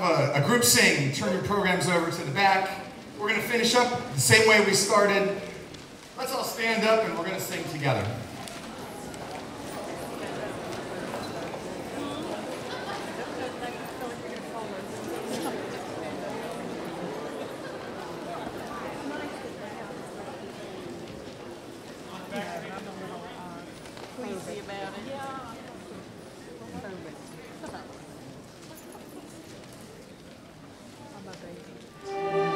a group sing. Turn your programs over to the back. We're going to finish up the same way we started. Let's all stand up and we're going to sing together. Queasy about it. Yeah. I'm a baby.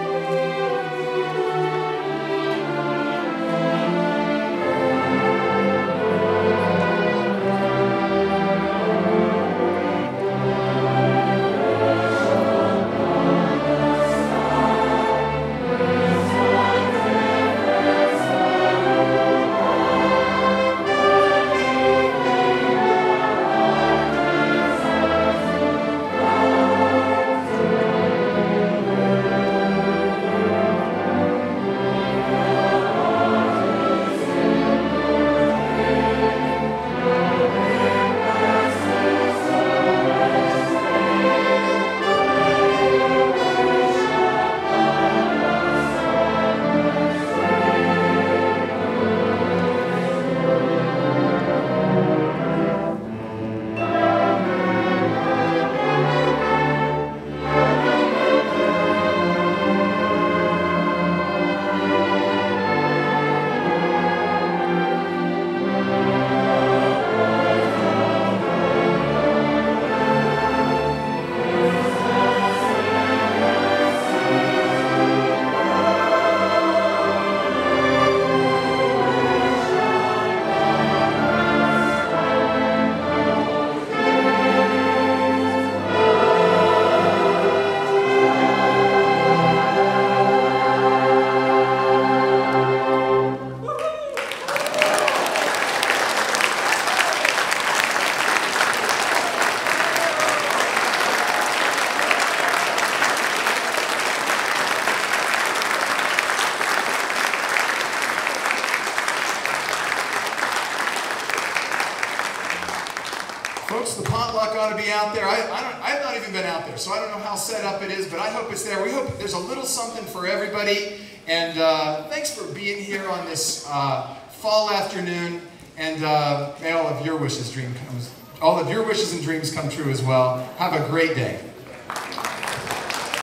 Folks, the potluck ought to be out there. I've not even been out there, so I don't know how set up it is, but I hope it's there. We hope there's a little something for everybody. And thanks for being here on this fall afternoon. And may all of your wishes and dreams come true as well. Have a great day.